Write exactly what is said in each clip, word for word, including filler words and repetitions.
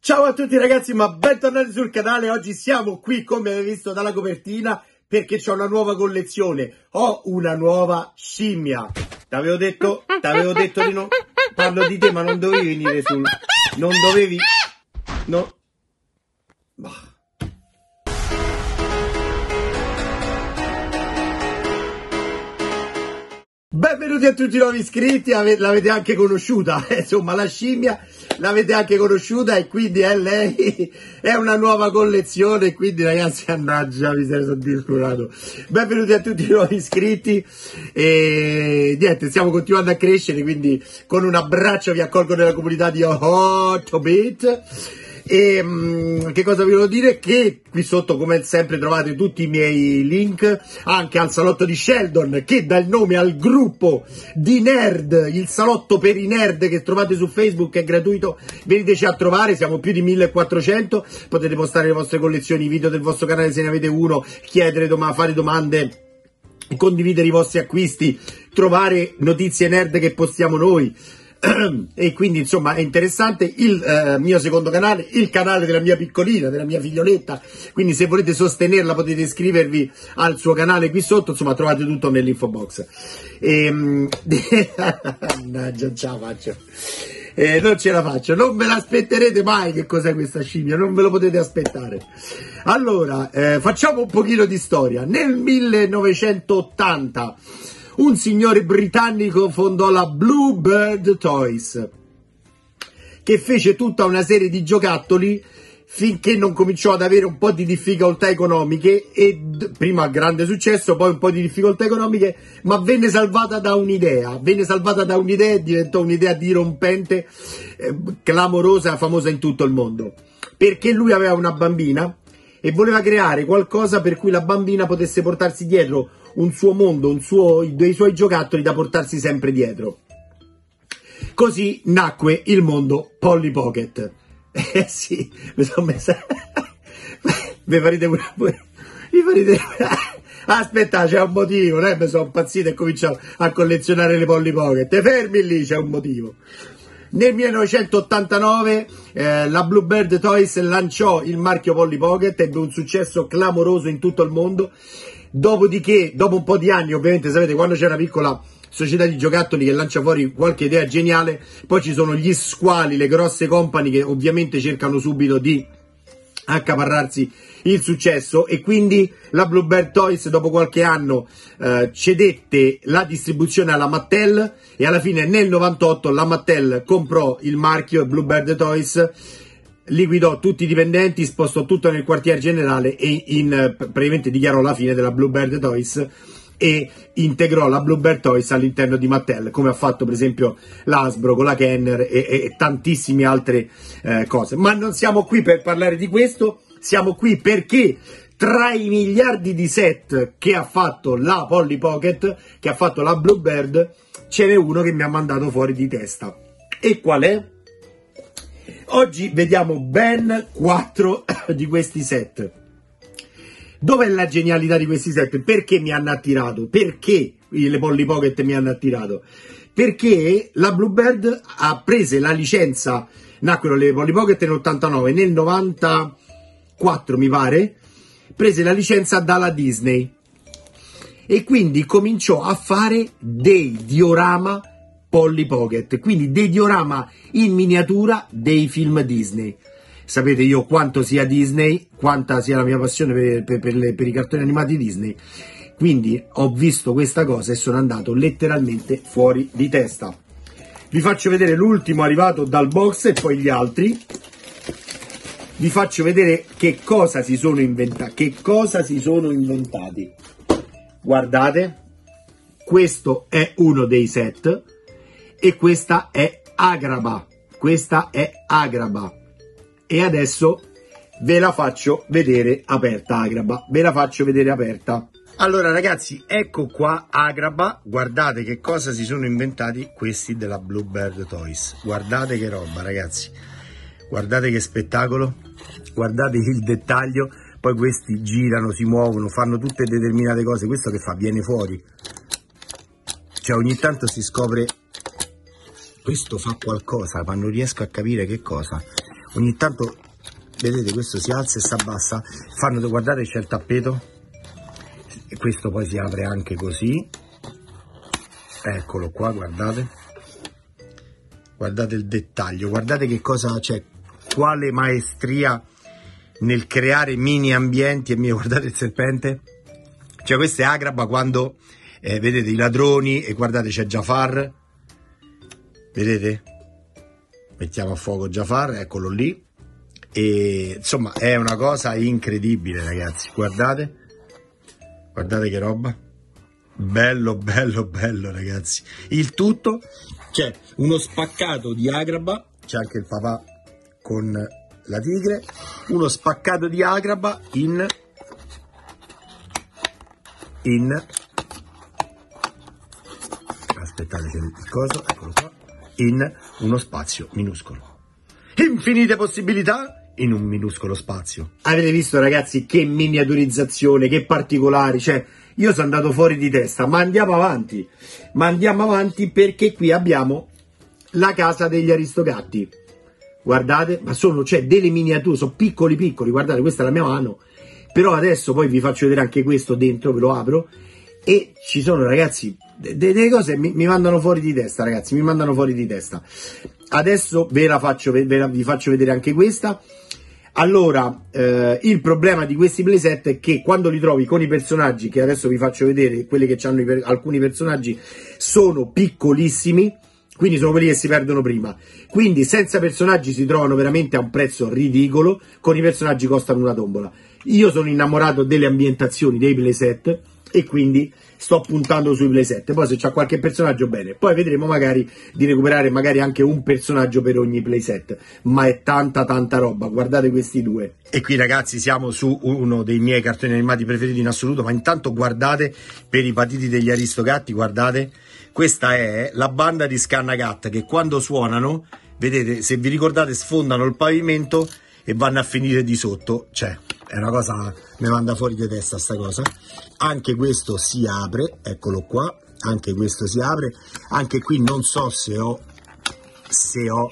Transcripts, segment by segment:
Ciao a tutti ragazzi, ma bentornati sul canale. Oggi siamo qui, come avete visto dalla copertina, perché c'ho una nuova collezione. Ho una nuova scimmia. T'avevo detto, t'avevo detto di no. Parlo di te, ma non dovevi venire sul... Non dovevi... No. Bah. Benvenuti a tutti i nuovi iscritti, l'avete anche conosciuta, insomma la scimmia l'avete anche conosciuta e quindi è lei, è una nuova collezione, quindi ragazzi mannaggia mi sono discurato. Benvenuti a tutti i nuovi iscritti e niente, stiamo continuando a crescere, quindi con un abbraccio vi accolgo nella comunità di otto bit. E um, che cosa vi volevo dire? Che qui sotto come sempre trovate tutti i miei link anche al salotto di Sheldon, che dà il nome al gruppo di nerd, il salotto per i nerd che trovate su Facebook, è gratuito, veniteci a trovare, siamo più di millequattrocento, potete postare le vostre collezioni, i video del vostro canale se ne avete uno, chiedere, dom- fare domande, condividere i vostri acquisti, trovare notizie nerd che postiamo noi. E quindi insomma è interessante. Il eh, mio secondo canale, il canale della mia piccolina, della mia figlioletta, quindi se volete sostenerla potete iscrivervi al suo canale qui sotto, insomma trovate tutto nell'info box. E, mannaggia, ce la faccio, eh, non ce la faccio, non ve l'aspetterete mai che cos'è questa scimmia, non ve lo potete aspettare. Allora eh, facciamo un pochino di storia. Nel millenovecentottanta un signore britannico fondò la Bluebird Toys, che fece tutta una serie di giocattoli finché non cominciò ad avere un po' di difficoltà economiche, e prima grande successo, poi un po' di difficoltà economiche, ma venne salvata da un'idea, venne salvata da un'idea e diventò un'idea dirompente, eh, clamorosa, famosa in tutto il mondo, perché lui aveva una bambina e voleva creare qualcosa per cui la bambina potesse portarsi dietro un suo mondo, un suo, dei suoi giocattoli da portarsi sempre dietro. Così nacque il mondo Polly Pocket. Eh sì, mi sono messa... mi farete pure... mi farete... Aspetta, c'è un motivo, eh? Mi sono impazzito e cominciamo a collezionare le Polly Pocket. Fermi lì, c'è un motivo. Nel millenovecentottantanove eh, la Bluebird Toys lanciò il marchio Polly Pocket, ebbe un successo clamoroso in tutto il mondo. Dopodiché, dopo un po' di anni, ovviamente sapete, quando c'è una piccola società di giocattoli che lancia fuori qualche idea geniale, poi ci sono gli squali, le grosse company che ovviamente cercano subito di accaparrarsi il successo, e quindi la Bluebird Toys dopo qualche anno eh, cedette la distribuzione alla Mattel, e alla fine nel novantotto la Mattel comprò il marchio Bluebird Toys, liquidò tutti i dipendenti, spostò tutto nel quartier generale e in, praticamente dichiarò la fine della Bluebird Toys e integrò la Bluebird Toys all'interno di Mattel, come ha fatto per esempio l'Hasbro con la Kenner e, e tantissime altre eh, cose. Ma non siamo qui per parlare di questo, siamo qui perché tra i miliardi di set che ha fatto la Polly Pocket, che ha fatto la Bluebird, ce n'è uno che mi ha mandato fuori di testa. E qual è? Oggi vediamo ben quattro di questi set. Dov'è la genialità di questi set? Perché mi hanno attirato? Perché le Polly Pocket mi hanno attirato? Perché la Bluebird ha preso la licenza, nacquero le Polly Pocket nell'ottantanove, nel novantaquattro mi pare, prese la licenza dalla Disney e quindi cominciò a fare dei diorama Polly Pocket, quindi dei diorama in miniatura dei film Disney. Sapete io quanto sia Disney, quanta sia la mia passione per, per, per, le, per i cartoni animati Disney, quindi ho visto questa cosa e sono andato letteralmente fuori di testa. Vi faccio vedere l'ultimo arrivato dal box e poi gli altri. Vi faccio vedere che cosa si sono inventati, che cosa si sono inventati. Guardate, questo è uno dei set. E questa è Agrabah, questa è Agrabah, e adesso ve la faccio vedere aperta. Agrabah, ve la faccio vedere aperta. Allora ragazzi, ecco qua Agrabah, guardate che cosa si sono inventati questi della Bluebird Toys, guardate che roba ragazzi, guardate che spettacolo, guardate il dettaglio, poi questi girano, si muovono, fanno tutte determinate cose, questo che fa? Viene fuori, cioè ogni tanto si scopre... Questo fa qualcosa, ma non riesco a capire che cosa. ogni tanto vedete questo si alza e si abbassa, fanno, guardate c'è il tappeto, e questo poi si apre anche così, eccolo qua, guardate, guardate il dettaglio, guardate che cosa c'è, quale maestria nel creare mini ambienti. E mio, guardate il serpente, cioè questo è Agrabah quando eh, vedete i ladroni, e guardate c'è Jafar, vedete, mettiamo a fuoco Jafar, eccolo lì, e insomma è una cosa incredibile ragazzi, guardate, guardate che roba, bello bello bello ragazzi. Il tutto, c'è uno spaccato di Agrabah, c'è anche il papà con la tigre, uno spaccato di Agrabah in in aspettate c'è il coso, eccolo qua, in uno spazio minuscolo. Infinite possibilità in un minuscolo spazio. Avete visto ragazzi che miniaturizzazione, che particolari, cioè io sono andato fuori di testa, ma andiamo avanti, ma andiamo avanti perché qui abbiamo la casa degli Aristogatti, guardate, ma sono, cioè, delle miniature, sono piccoli piccoli, guardate, questa è la mia mano, però adesso poi vi faccio vedere anche questo dentro, ve lo apro, e ci sono ragazzi delle cose mi, mi mandano fuori di testa ragazzi, mi mandano fuori di testa. Adesso ve la faccio, ve la, vi faccio vedere anche questa. Allora, eh, il problema di questi playset è che quando li trovi con i personaggi, che adesso vi faccio vedere, quelli che hanno per, alcuni personaggi sono piccolissimi, quindi sono quelli che si perdono prima, quindi senza personaggi si trovano veramente a un prezzo ridicolo, con i personaggi costano una tombola. Io sono innamorato delle ambientazioni dei playset e quindi sto puntando sui playset, poi se c'è qualche personaggio bene, poi vedremo magari di recuperare magari anche un personaggio per ogni playset, ma è tanta tanta roba, guardate questi due. E qui ragazzi siamo su uno dei miei cartoni animati preferiti in assoluto, ma intanto guardate per i patiti degli Aristogatti, guardate, questa è la banda di Scannagat che quando suonano, vedete, se vi ricordate sfondano il pavimento e vanno a finire di sotto, cioè è una cosa, mi manda fuori di testa sta cosa. Anche questo si apre, eccolo qua, anche questo si apre, anche qui non so se ho se ho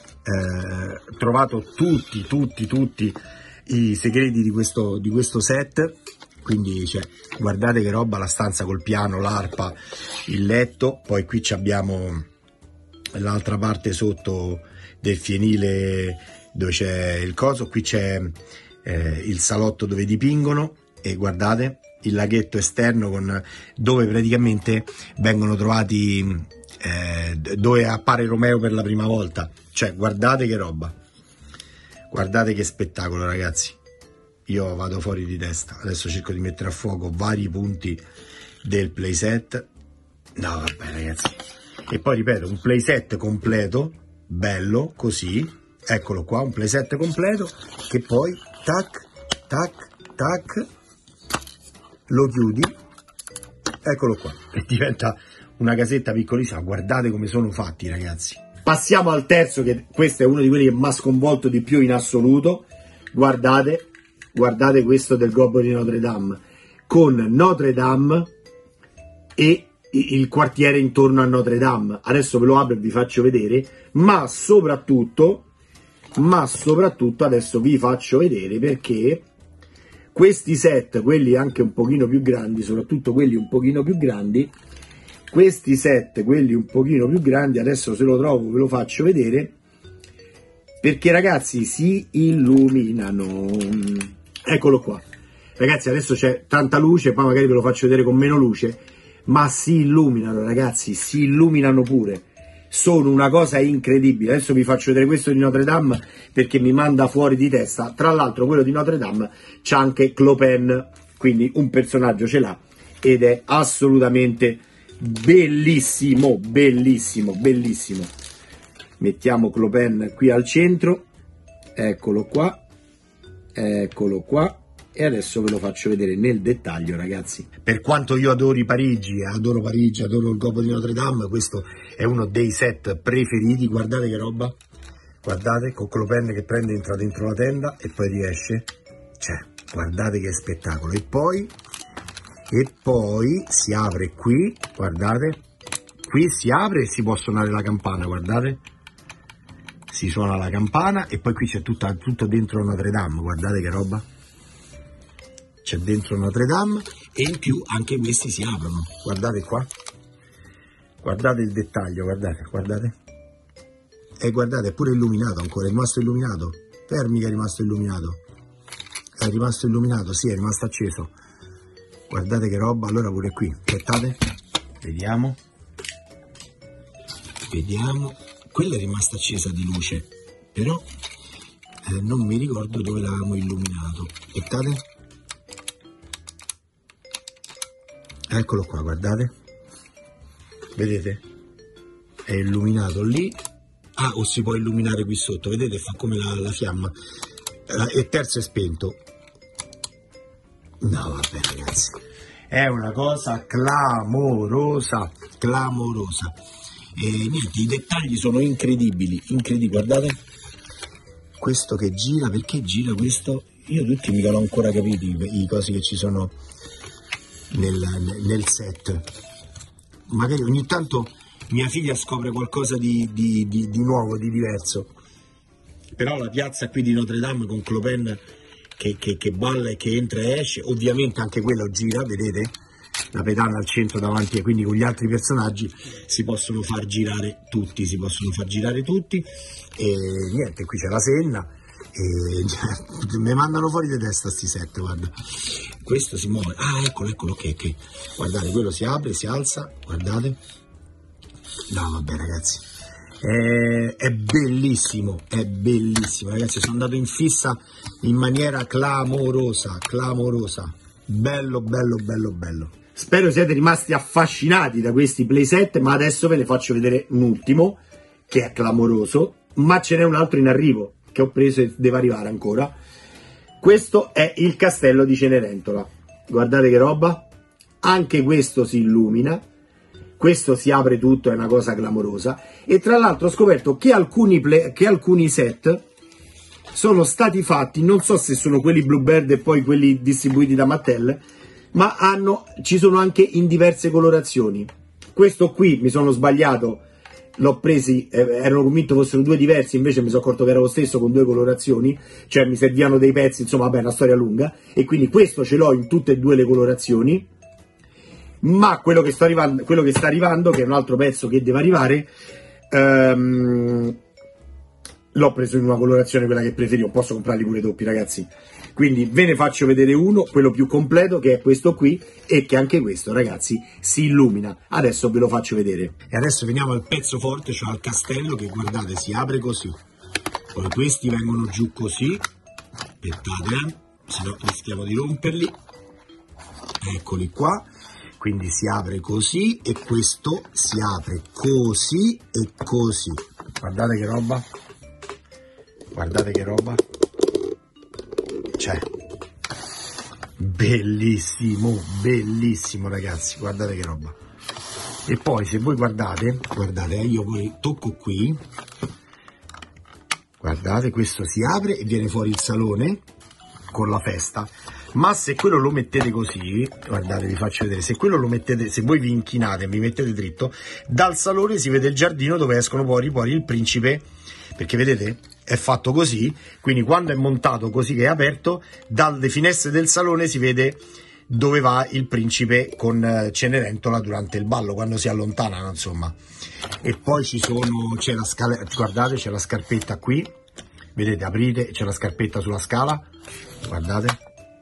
eh, trovato tutti tutti tutti i segreti di questo di questo set, quindi cioè, guardate che roba, la stanza col piano, l'arpa, il letto, poi qui abbiamo l'altra parte sotto del fienile dove c'è il coso, qui c'è eh, il salotto dove dipingono, e guardate il laghetto esterno con, dove praticamente vengono trovati eh, dove appare Romeo per la prima volta, cioè guardate che roba, guardate che spettacolo ragazzi, io vado fuori di testa. Adesso cerco di mettere a fuoco vari punti del playset, no vabbè ragazzi, e poi ripeto, un playset completo bello così, eccolo qua, un playset completo che poi tac tac tac lo chiudi, eccolo qua, e diventa una casetta piccolissima. Guardate come sono fatti ragazzi. Passiamo al terzo, che questo è uno di quelli che mi ha sconvolto di più in assoluto. Guardate, guardate questo del Gobbo di Notre Dame, con Notre Dame e il quartiere intorno a Notre Dame. Adesso ve lo apro e vi faccio vedere, ma soprattutto ma soprattutto adesso vi faccio vedere perché questi set, quelli anche un pochino più grandi, soprattutto quelli un pochino più grandi, questi set, quelli un pochino più grandi, adesso se lo trovo ve lo faccio vedere, perché ragazzi si illuminano. Eccolo qua. Ragazzi adesso c'è tanta luce, poi magari ve lo faccio vedere con meno luce, ma si illuminano ragazzi, si illuminano pure. Sono una cosa incredibile. Adesso vi faccio vedere questo di Notre Dame perché mi manda fuori di testa. Tra l'altro quello di Notre Dame c'ha anche Clopin, quindi un personaggio ce l'ha ed è assolutamente bellissimo, bellissimo, bellissimo. Mettiamo Clopin qui al centro, eccolo qua, eccolo qua. E adesso ve lo faccio vedere nel dettaglio ragazzi. Per quanto io adori Parigi, adoro Parigi, adoro il Gobbo di Notre Dame, questo è uno dei set preferiti. Guardate che roba, guardate, con Clopin che prende, entra dentro la tenda e poi riesce, cioè guardate che spettacolo. E poi e poi si apre qui, guardate, qui si apre e si può suonare la campana, guardate, si suona la campana e poi qui c'è tutta, tutto dentro Notre Dame, guardate che roba, c'è dentro Notre Dame e in più anche questi si aprono, guardate qua, guardate il dettaglio, guardate, guardate, e guardate è pure illuminato ancora, è rimasto illuminato, fermi che è rimasto illuminato, è rimasto illuminato, sì è rimasto acceso, guardate che roba, allora pure qui, aspettate, vediamo, vediamo, quella è rimasta accesa di luce, però eh, non mi ricordo dove l'avevamo illuminato, aspettate, eccolo qua, guardate, vedete, è illuminato lì, ah o si può illuminare qui sotto, vedete fa come la, la fiamma, eh, e terzo è spento, no vabbè ragazzi, è una cosa clamorosa, clamorosa. E niente, i dettagli sono incredibili, incredibili, guardate questo che gira, perché gira questo? Io tutti mica l'ho ancora capito i, i cosi che ci sono nel, nel set, magari ogni tanto mia figlia scopre qualcosa di, di, di, di nuovo, di diverso, però la piazza qui di Notre Dame con Clopin che, che, che balla e che entra e esce, ovviamente anche quello gira, vedete? La pedana al centro davanti e quindi con gli altri personaggi si possono far girare tutti, si possono far girare tutti e niente, qui c'è la Senna e mi mandano fuori di testa sti set, guarda, questo si muove, ah eccolo, eccolo, ok, ok, guardate, quello si apre, si alza, guardate, no vabbè ragazzi, è, è bellissimo, è bellissimo ragazzi, sono andato in fissa in maniera clamorosa, clamorosa, bello, bello, bello, bello. Spero siate rimasti affascinati da questi playset, ma adesso ve ne faccio vedere un ultimo, che è clamoroso, ma ce n'è un altro in arrivo, che ho preso e deve arrivare ancora. Questo è il castello di Cenerentola, guardate che roba, anche questo si illumina, questo si apre tutto, è una cosa clamorosa, e tra l'altro ho scoperto che alcuni, play, che alcuni set sono stati fatti, non so se sono quelli Bluebird e poi quelli distribuiti da Mattel, ma hanno, ci sono anche in diverse colorazioni. Questo qui mi sono sbagliato, l'ho presi, eh, ero convinto fossero due diversi, invece mi sono accorto che era lo stesso con due colorazioni, cioè mi servivano dei pezzi, insomma vabbè, una storia lunga, e quindi questo ce l'ho in tutte e due le colorazioni, ma quello che, sto arrivando, quello che sta arrivando, che è un altro pezzo che deve arrivare, ehm, l'ho preso in una colorazione, quella che preferivo, posso comprarli pure doppi ragazzi, quindi ve ne faccio vedere uno, quello più completo, che è questo qui, e che anche questo ragazzi si illumina, adesso ve lo faccio vedere. E adesso veniamo al pezzo forte, cioè al castello, che guardate si apre così, poi questi vengono giù così, aspettate eh, se no rischiamo di romperli, eccoli qua, quindi si apre così e questo si apre così e così, guardate che roba, guardate che roba, cioè bellissimo, bellissimo ragazzi, guardate che roba. E poi se voi guardate, guardate, io poi tocco qui, guardate, questo si apre e viene fuori il salone con la festa, ma se quello lo mettete così, guardate, vi faccio vedere, se quello lo mettete, se voi vi inchinate e vi mettete dritto, dal salone si vede il giardino dove escono fuori poi il principe, perché vedete è fatto così, quindi quando è montato così che è aperto, dalle finestre del salone si vede dove va il principe con Cenerentola durante il ballo, quando si allontanano insomma. E poi ci sono, c'è la scala, guardate, c'è la scarpetta qui, vedete, aprite, c'è la scarpetta sulla scala, guardate,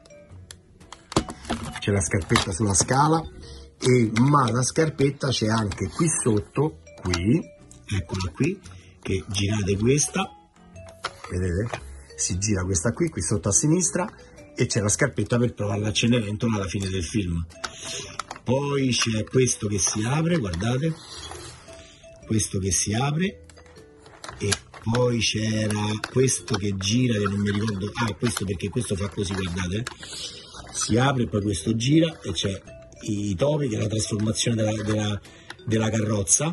c'è la scarpetta sulla scala, e ma la scarpetta c'è anche qui sotto, qui, eccola qui, che girate questa, vedete, si gira questa qui, qui sotto a sinistra, e c'è la scarpetta per provare la Cenerentola alla fine del film. Poi c'è questo che si apre, guardate, questo che si apre, e poi c'era questo che gira, che non mi ricordo, ah questo perché questo fa così, guardate, si apre e poi questo gira, e c'è i topi, che è la trasformazione della, della, della carrozza,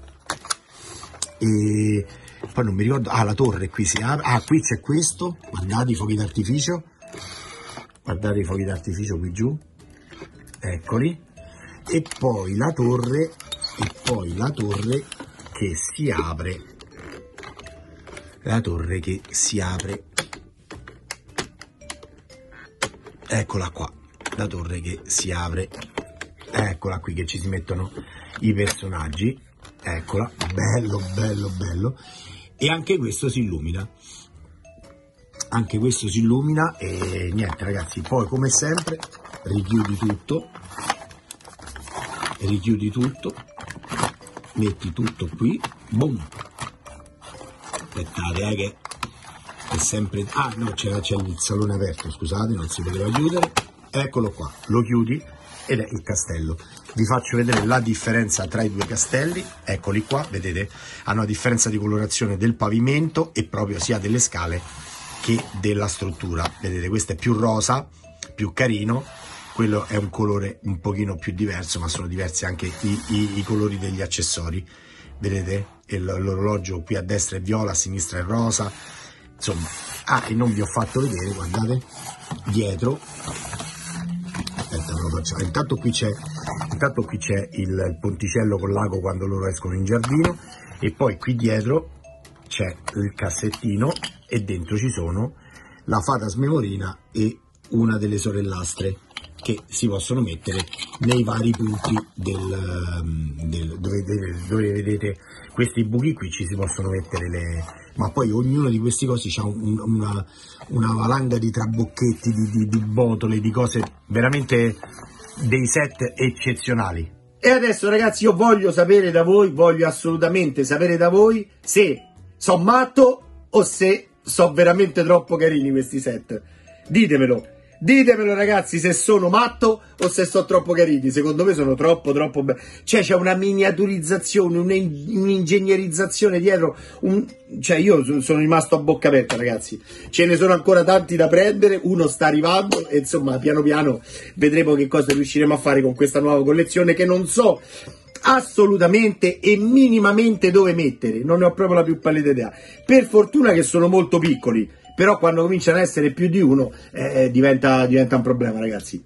e poi non mi ricordo, ah la torre qui si apre, ah qui c'è questo, guardate i fuochi d'artificio, guardate i fuochi d'artificio qui giù, eccoli, e poi la torre, e poi la torre che si apre, la torre che si apre, eccola qua, la torre che si apre, eccola qui, che ci si mettono i personaggi, eccola, bello bello bello, e anche questo si illumina, anche questo si illumina e niente ragazzi. Poi come sempre richiudi tutto, richiudi tutto, metti tutto qui, boom, aspettate eh, che è sempre, ah no, c'era il salone aperto, scusate, non si poteva chiudere, eccolo qua, lo chiudi ed è il castello. Vi faccio vedere la differenza tra i due castelli, eccoli qua, vedete, hanno una differenza di colorazione del pavimento e proprio sia delle scale che della struttura. Vedete, questo è più rosa, più carino, quello è un colore un pochino più diverso, ma sono diversi anche i, i, i colori degli accessori. Vedete, l'orologio qui a destra è viola, a sinistra è rosa, insomma. Ah, e non vi ho fatto vedere, guardate, dietro, aspetta, me lo faccio. Intanto qui c'è intanto qui c'è il, il ponticello con l'ago quando loro escono in giardino, e poi qui dietro c'è il cassettino e dentro ci sono la fata smemorina e una delle sorellastre che si possono mettere nei vari punti del, del dove, dove vedete questi buchi qui, ci si possono mettere le, ma poi ognuno di questi cosi ha un, una, una valanga di trabocchetti, di, di, di botole, di cose, veramente dei set eccezionali. E adesso ragazzi io voglio sapere da voi, voglio assolutamente sapere da voi se so matto o se so veramente troppo carini questi set. Ditemelo, ditemelo ragazzi, se sono matto o se sono troppo carini. Secondo me sono troppo troppo belli, cioè c'è una miniaturizzazione, un'ingegnerizzazione dietro, un... cioè io sono rimasto a bocca aperta ragazzi. Ce ne sono ancora tanti da prendere, uno sta arrivando e insomma piano piano vedremo che cosa riusciremo a fare con questa nuova collezione, che non so assolutamente e minimamente dove mettere, non ne ho proprio la più pallida idea. Per fortuna che sono molto piccoli, però quando cominciano a essere più di uno eh, diventa, diventa un problema ragazzi.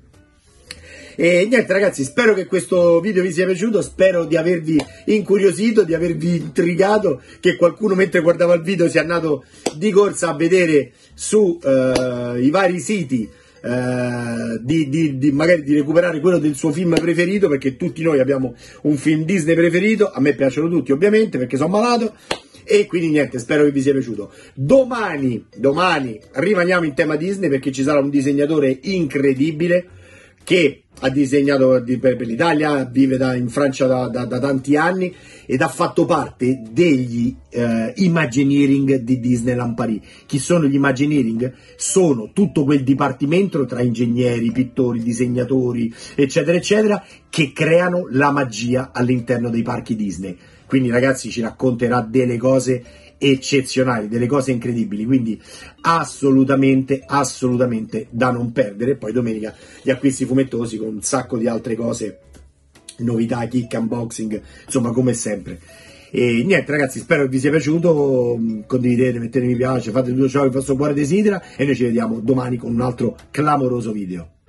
E niente ragazzi, spero che questo video vi sia piaciuto, spero di avervi incuriosito, di avervi intrigato, che qualcuno mentre guardava il video sia andato di corsa a vedere su eh, i vari siti, Uh, di, di, di magari di recuperare quello del suo film preferito, perché tutti noi abbiamo un film Disney preferito. A me piacciono tutti ovviamente perché sono malato, e quindi niente, spero che vi sia piaciuto. Domani, domani rimaniamo in tema Disney perché ci sarà un disegnatore incredibile che ha disegnato per l'Italia, vive da, in Francia da, da, da tanti anni ed ha fatto parte degli eh, Imagineering di Disneyland Paris. Chi sono gli Imagineering? Sono tutto quel dipartimento tra ingegneri, pittori, disegnatori, eccetera, eccetera, che creano la magia all'interno dei parchi Disney. Quindi ragazzi ci racconterà delle cose eccezionali, delle cose incredibili, quindi assolutamente assolutamente da non perdere. Poi domenica gli acquisti fumettosi con un sacco di altre cose, novità, kick, unboxing, insomma come sempre. E niente ragazzi, spero che vi sia piaciuto, condividete, mettete mi piace, fate tutto ciò che il vostro cuore desidera e noi ci vediamo domani con un altro clamoroso video.